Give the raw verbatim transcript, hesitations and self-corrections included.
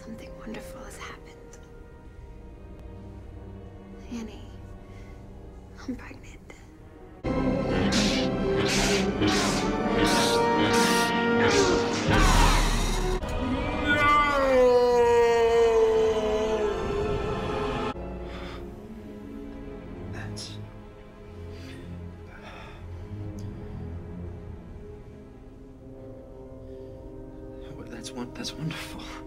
Something wonderful has happened. Annie, I'm pregnant. That's... That's one. That's wonderful.